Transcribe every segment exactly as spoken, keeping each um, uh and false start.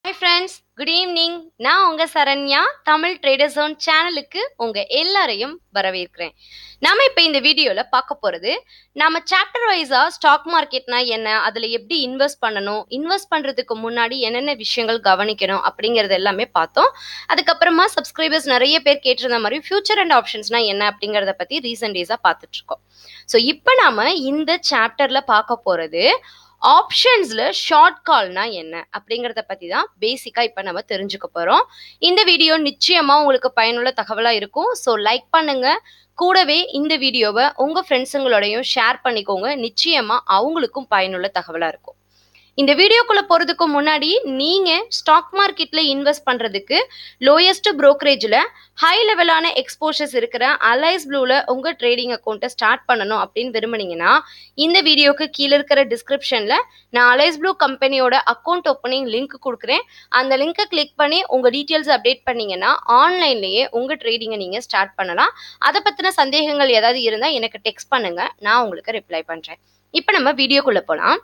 Hi friends, good evening. நான் உங்க Saranya Tamil trader zone சேனலுக்கு உங்க எல்லாரையும் வரவேற்கிறேன். நாம இப்ப இந்த வீடியோல பார்க்க போறது நாம சாப்டர் வைஸா ஸ்டாக் மார்க்கெட்னா என்ன, அதுல எப்படி இன்வெஸ்ட் பண்ணணும், இன்வெஸ்ட் பண்றதுக்கு முன்னாடி என்னென்ன விஷயங்கள் கவனிக்கணும் அப்படிங்கறது எல்லாமே பார்த்தோம். அதுக்கப்புறமா சப்ஸ்கிரைபர்ஸ் நிறைய பேர் கேட்டிருந்த மாதிரி ஃபியூச்சர் அண்ட் ஆப்ஷன்ஸ்னா என்ன அப்படிங்கறத பத்தி ரீசன்ட் டேஸா பார்த்துட்டு இருக்கோம். ஸோ இப்போ நாம இந்த சாப்டர்ல பார்க்க போறது ஆப்ஷன்ஸ்ல ஷார்ட் கால்னா என்ன அப்படிங்கறத பத்தி தான் பேசிக்கா இப்ப நம்ம தெரிஞ்சுக்க போறோம். இந்த வீடியோ நிச்சயமா உங்களுக்கு பயனுள்ள தகவலா இருக்கும். ஸோ லைக் பண்ணுங்க, கூடவே இந்த வீடியோவை உங்க ஃப்ரெண்ட்ஸுங்களோடையும் ஷேர் பண்ணிக்கோங்க. நிச்சயமா அவங்களுக்கும் பயனுள்ள தகவலா இருக்கும். இந்த வீடியோக்குள்ள போறதுக்கு முன்னாடி நீங்க ஸ்டாக் மார்க்கெட்ல இன்வெஸ்ட் பண்றதுக்கு லோயஸ்ட் புரோக்கரேஜ்ல ஹை லெவலான எக்ஸ்போஷர்ஸ் இருக்கிற அலைஸ் ப்ளூல உங்க ட்ரேடிங் அக்கௌண்ட்டை ஸ்டார்ட் பண்ணணும் அப்படின்னு விரும்புனீங்கன்னா இந்த வீடியோக்கு கீழே இருக்கிற டிஸ்கிரிப்ஷன்ல நான் அலைஸ் ப்ளூ கம்பெனியோட அக்கௌண்ட் ஓப்பனிங் லிங்க் கொடுக்குறேன். அந்த லிங்கை கிளிக் பண்ணி உங்க டீட்டெயில்ஸ் அப்டேட் பண்ணீங்கன்னா ஆன்லைன்லயே உங்க ட்ரேடிங்கை நீங்க ஸ்டார்ட் பண்ணலாம். அதை பத்தின சந்தேகங்கள் ஏதாவது இருந்தா எனக்கு டெக்ஸ்ட் பண்ணுங்க, நான் உங்களுக்கு ரிப்ளை பண்றேன். இப்போ நம்ம வீடியோக்குள்ள போலாம்.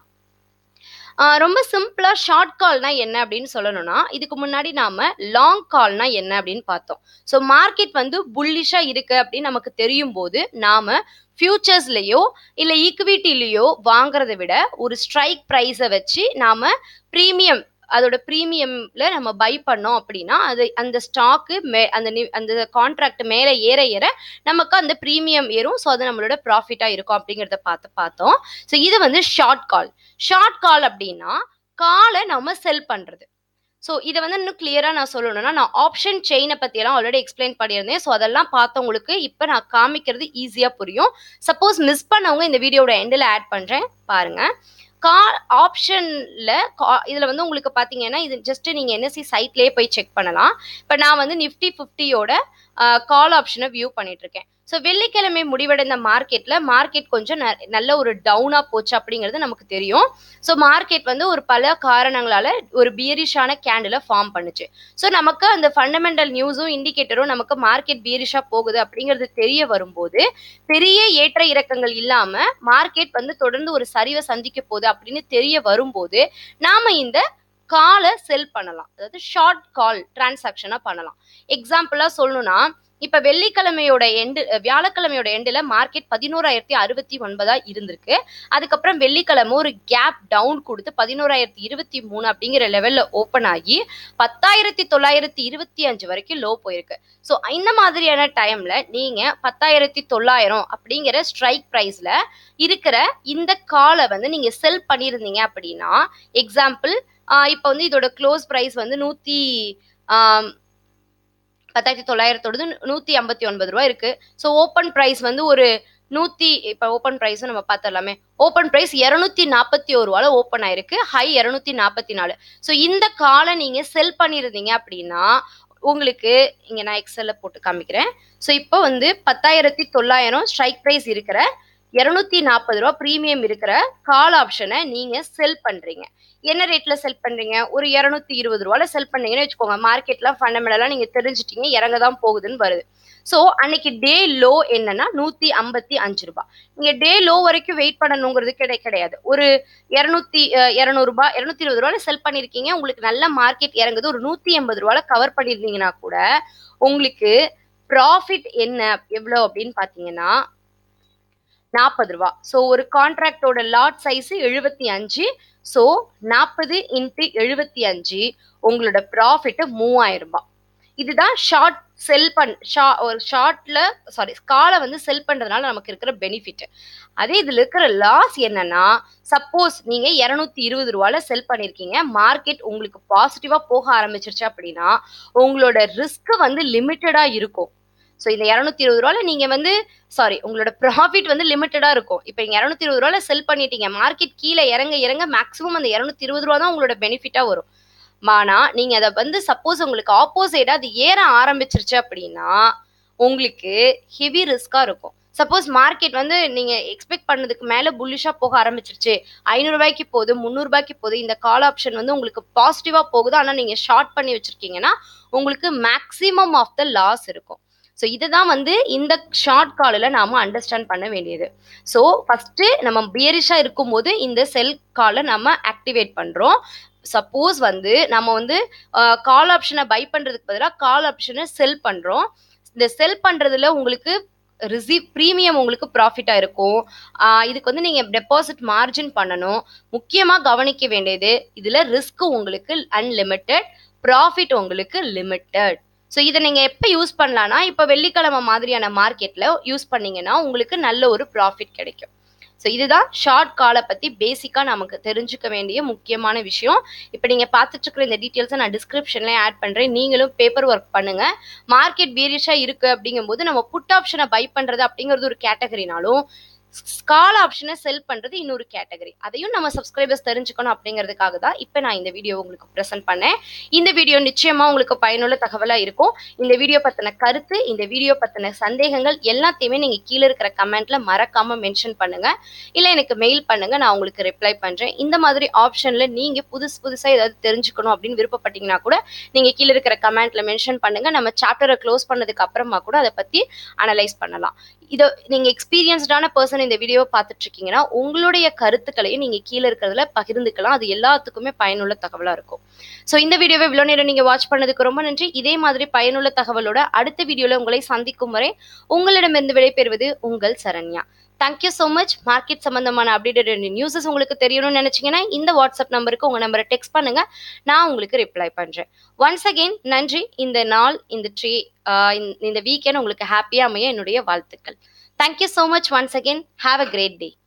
ரொம்ப சிம்பிளா ஷார்ட் கால்னா என்ன அப்படின்னு சொல்லணும்னா, இதுக்கு முன்னாடி நாம லாங் கால்னா என்ன அப்படின்னு பார்த்தோம். ஸோ மார்க்கெட் வந்து புல்லிஷா இருக்கு அப்படின்னு நமக்கு தெரியும் போது நாம ஃபியூச்சர்ஸ்லயோ இல்ல ஈக்விட்டிலயோ வாங்குறதை விட ஒரு ஸ்ட்ரைக் ப்ரைஸை வச்சு நாம ப்ரீமியம் அதோட ப்ரீமியம்ல நம்ம பை பண்ணோம் அப்படின்னா அது அந்த ஸ்டாக்கு மே அந்த அந்த கான்ட்ராக்ட் மேலே ஏற ஏற நமக்கு அந்த ப்ரீமியம் ஏறும். ஸோ அது நம்மளோட ப்ராஃபிட்டா இருக்கும் அப்படிங்கிறத பார்த்து பார்த்தோம். ஸோ இது வந்து ஷார்ட் கால். ஷார்ட் கால் அப்படின்னா காலை நம்ம செல் பண்றது. ஸோ இதை வந்து இன்னும் கிளியரா நான் சொல்லணும்னா, நான் ஆப்ஷன் செயினை பத்தியெல்லாம் ஆல்ரெடி எக்ஸ்பிளைன் பண்ணியிருந்தேன். ஸோ அதெல்லாம் பார்த்தவங்களுக்கு இப்போ நான் காமிக்கிறது ஈஸியா புரியும். சப்போஸ் மிஸ் பண்ணவங்க இந்த வீடியோட எண்டில் ஆட் பண்றேன் பாருங்க. கால் ஆப்ஷன்ல இதுல வந்து உங்களுக்கு பாத்தீங்கன்னா இது ஜஸ்ட் நீங்க என்எஸ்சி சைட்லயே போய் செக் பண்ணலாம். இப்ப நான் வந்து நிஃப்டி பிப்டியோட கால் ஆப்ஷனை வியூ பண்ணிட்டு இருக்கேன். ஸோ வெள்ளிக்கிழமை முடிவடைந்த மார்க்கெட்ல மார்க்கெட் கொஞ்சம் நல்ல ஒரு டவுனா போச்சு அப்படிங்கிறது நமக்கு தெரியும். ஸோ மார்க்கெட் வந்து ஒரு பல காரணங்களால ஒரு பியரிஷான கேண்டில ஃபார்ம் பண்ணுச்சு. ஸோ நமக்கு அந்த ஃபண்டமெண்டல் நியூஸும் இண்டிகேட்டரும் நமக்கு மார்க்கெட் பியரிஷா போகுது அப்படிங்கிறது தெரிய வரும்போது பெரிய ஏற்ற இறக்கங்கள் இல்லாம மார்க்கெட் வந்து தொடர்ந்து ஒரு சரிவை சந்திக்க போகுது அப்படின்னு தெரிய வரும்போது நாம இந்த காலை செல் பண்ணலாம். அதாவது ஷார்ட் கால் டிரான்சாக்ஷனா பண்ணலாம். எக்ஸாம்பிளா சொல்லணும்னா, இப்ப வெள்ளிக்கிழமையோட எண்டு வியாழக்கிழமையோட எண்டுல மார்க்கெட் பதினோராயிரத்தி அறுபத்தி ஒன்பதா இருந்திருக்கு. அதுக்கப்புறம் வெள்ளிக்கிழமை ஒரு கேப் டவுன் கொடுத்து பதினோராயிரத்தி இருபத்தி மூணு அப்படிங்கிற லெவல்ல ஓப்பன் ஆகி பத்தாயிரத்தி தொள்ளாயிரத்தி இருபத்தி அஞ்சு வரைக்கும் லோ போயிருக்கு. ஸோ இந்த மாதிரியான டைம்ல நீங்க பத்தாயிரத்தி தொள்ளாயிரம் அப்படிங்கிற ஸ்ட்ரைக் பிரைஸ்ல இருக்கிற இந்த காலை வந்து நீங்க செல் பண்ணியிருந்தீங்க அப்படின்னா, எக்ஸாம்பிள் இப்போ வந்து இதோட க்ளோஸ் பிரைஸ் வந்து நூத்தி ஆஹ் பத்தாயிரத்தி தொள்ளாயிரத்தோடு நூத்தி ஐம்பத்தி ஒன்பது ரூபாய் இருக்கு. ஸோ ஓப்பன் பிரைஸ் வந்து ஒரு நூத்தி இப்ப ஓப்பன் பிரைஸ் நம்ம பார்த்தலாமே. ஓப்பன் பிரைஸ் இருநூத்தி நாற்பத்தி ஒரு ரூபால ஓப்பன் ஆயிருக்கு. ஹை இருநூத்தி நாற்பத்தி நாலு. ஸோ இந்த காலை நீங்க செல் பண்ணிருந்தீங்க அப்படின்னா உங்களுக்கு இங்க நான் எக்ஸல்ல போட்டு காமிக்கிறேன். ஸோ இப்போ வந்து பத்தாயிரத்தி தொள்ளாயிரம் ஸ்ட்ரைக் பிரைஸ் இருக்கிற இருநூத்தி நாற்பது ரூபா ப்ரீமியம் இருக்கிற கால் ஆப்ஷனை நீங்க செல் பண்றீங்க. என்ன ரேட்ல செல் பண்றீங்க? ஒரு இருநூத்தி இருபது ரூபால செல் பண்ணீங்கன்னு வச்சுக்கோங்க. மார்க்கெட்லாம் ஃபண்டமெண்டலா நீங்க தெரிஞ்சுட்டீங்க, இறங்க தான் போகுதுன்னு வருது. ஸோ அன்னைக்கு டே லோ என்னன்னா நூத்தி ஐம்பத்தி அஞ்சு ரூபாய். நீங்க டே லோ வரைக்கும் வெயிட் பண்ணணுங்கிறது கிடை கிடையாது ஒரு இருநூத்தி இருநூறு ரூபாய் இருநூத்தி இருபது ரூபால செல் பண்ணிருக்கீங்க. உங்களுக்கு நல்ல மார்க்கெட் இறங்குது, ஒரு நூத்தி எண்பது ரூபால கவர் பண்ணிருந்தீங்கன்னா கூட உங்களுக்கு ப்ராஃபிட் என்ன எவ்வளவு அப்படின்னு பாத்தீங்கன்னா நாற்பது ரூபாய். ஸோ ஒரு கான்ட்ராக்டோட லாட் சைஸ் எழுபத்தி அஞ்சு. ஸோ நாற்பது இன்ட்டு எழுபத்தி அஞ்சு உங்களோட ப்ராஃபிட் மூவாயிரம் ரூபாய். இதுதான் ஷார்ட் செல் பண் ஷா ஒரு ஷார்ட்ல சாரி காலை வந்து செல் பண்றதுனால நமக்கு இருக்கிற பெனிஃபிட். அதே இதுல இருக்கிற லாஸ் என்னன்னா, சப்போஸ் நீங்க இருநூத்தி இருபது ரூபால செல் பண்ணிருக்கீங்க, மார்க்கெட் உங்களுக்கு பாசிட்டிவா போக ஆரம்பிச்சிருச்சு அப்படின்னா உங்களோட ரிஸ்க் வந்து லிமிட்டடா இருக்கும். ஸோ இந்த இருநூத்தி இருபது ரூபால நீங்க வந்து சாரி உங்களோட ப்ராஃபிட் வந்து லிமிட்டடா இருக்கும். இப்போ நீங்க இருநூத்தி இருபது ரூபால செல் பண்ணிட்டீங்க, மார்க்கெட் கீழே இறங்க இறங்க மேக்ஸிமம் அந்த இருநூத்தி இருபது ரூபா தான் உங்களோட பெனிஃபிட்டா வரும். ஆனா நீங்க அதை வந்து சப்போஸ் உங்களுக்கு ஆப்போசிட்டா அது ஏற ஆரம்பிச்சிருச்சு அப்படின்னா உங்களுக்கு ஹெவி ரிஸ்கா இருக்கும். சப்போஸ் மார்க்கெட் வந்து நீங்க எக்ஸ்பெக்ட் பண்ணதுக்கு மேல புல்லிஷா போக ஆரம்பிச்சிருச்சு, ஐநூறு ரூபாய்க்கு போகுது, முந்நூறு ரூபாய்க்கு போகுது, இந்த கால் ஆப்ஷன் வந்து உங்களுக்கு பாசிட்டிவா போகுது, ஆனா நீங்க ஷார்ட் பண்ணி வச்சிருக்கீங்கன்னா உங்களுக்கு மேக்சிமம் ஆஃப் த லாஸ் இருக்கும். ஸோ இதுதான் வந்து இந்த ஷார்ட் காலில் நாம அண்டர்ஸ்டாண்ட் பண்ண வேண்டியது. ஸோ ஃபர்ஸ்ட் நம்ம பியரிஷா இருக்கும்போது இந்த செல் காலை நம்ம ஆக்டிவேட் பண்றோம். சப்போஸ் வந்து நம்ம வந்து கால் ஆப்ஷனை பை பண்றதுக்கு பதிலாக கால் ஆப்ஷனை செல் பண்றோம். இந்த செல் பண்றதுல உங்களுக்கு ரிசீவ் ப்ரீமியம் உங்களுக்கு ப்ராஃபிட்டா இருக்கும். ஆஹ் இதுக்கு வந்து நீங்க டெபாசிட் மார்ஜின் பண்ணணும். முக்கியமா கவனிக்க வேண்டியது, இதுல ரிஸ்க் உங்களுக்கு அன்லிமிட்டெட், ப்ராஃபிட் உங்களுக்கு லிமிட்டெட். ஸோ இதை நீங்க எப்போ யூஸ் பண்ணலாம்னா, இப்போ வெள்ளிக்கிழமை மாதிரியான மார்க்கெட்ல யூஸ் பண்ணீங்கன்னா உங்களுக்கு நல்ல ஒரு ப்ராஃபிட் கிடைக்கும். ஸோ இதுதான் ஷார்ட் காலை பற்றி பேசிக்காக நமக்கு தெரிஞ்சுக்க வேண்டிய முக்கியமான விஷயம். இப்போ நீங்கள் பார்த்துட்டு இருக்கிற இந்த டீட்டெயில்ஸை நான் டிஸ்கிரிப்ஷன்லேயே ஆட் பண்ணுறேன். நீங்களும் பேப்பர் ஒர்க் பண்ணுங்கள். மார்க்கெட் வேரியஸாக இருக்குது அப்படிங்கும்போது நம்ம புட் ஆப்ஷனை பை பண்ணுறது அப்படிங்கிறது ஒரு கேட்டகரினாலும், கால் ஆப்ஷனை செல் பண்ணுறது இன்னொரு கேட்டகரி. அதையும் நம்ம சப்ஸ்கிரைபர்ஸ் தெரிஞ்சுக்கணும் அப்படிங்கிறதுக்காக தான் இப்போ நான் இந்த வீடியோ உங்களுக்கு ப்ரெசென்ட் பண்ணேன். இந்த வீடியோ நிச்சயமாக உங்களுக்கு பயனுள்ள தகவலாக இருக்கும். இந்த வீடியோ பற்றின கருத்து, இந்த வீடியோ பற்றின சந்தேகங்கள் எல்லாத்தையுமே நீங்கள் கீழே இருக்கிற கமெண்ட்ல மறக்காம மென்ஷன் பண்ணுங்க, இல்லை எனக்கு மெயில் பண்ணுங்க, நான் உங்களுக்கு ரிப்ளை பண்ணுறேன். இந்த மாதிரி ஆப்ஷனில் நீங்கள் புதுசு புதுசாக ஏதாவது தெரிஞ்சுக்கணும் அப்படின்னு விருப்பப்பட்டீங்கன்னா கூட நீங்கள் கீழே இருக்கிற கமெண்ட்ல மென்ஷன் பண்ணுங்க. நம்ம சாப்டரை க்ளோஸ் பண்ணதுக்கு அப்புறமா கூட அதை பற்றி அனலைஸ் பண்ணலாம். இதை நீங்க எக்ஸ்பீரியன்ஸ்டான பர்சன் இந்த வீடியோ பார்த்துட்டு இருக்கீங்கன்னா உங்களுடைய கருத்துக்களையும் நீங்க கீழே இருக்கிறதுல பகிர்ந்துக்கலாம். அது எல்லாத்துக்குமே பயனுள்ள தகவலா இருக்கும். ஸோ இந்த வீடியோவை இவ்வளோ நேரம் நீங்க வாட்ச் பண்ணதுக்கு ரொம்ப நன்றி. இதே மாதிரி பயனுள்ள தகவலோட அடுத்த வீடியோல உங்களை சந்திக்கும் வரை உங்களிடமிருந்து விடைபெறுவது உங்கள் Saranya. Thank you so much. Market சம்பந்தமான அப்டேட்டட் நியூஸஸ் உங்களுக்கு தெரியணும்னு நினைச்சீங்கன்னா இந்த வாட்ஸ்அப் நம்பருக்கு உங்க நம்பரை டெக்ஸ்ட் பண்ணுங்க, நான் உங்களுக்கு ரிப்ளை பண்றேன். ஒன்ஸ் அகெயின் நன்றி. இந்த நாள், இந்த ட்ரீ, இந்த வீக்கெண்ட் உங்களுக்கு ஹாப்பியா அமைய என்னுடைய வாழ்த்துக்கள். Thank you so much once again. Have a great day.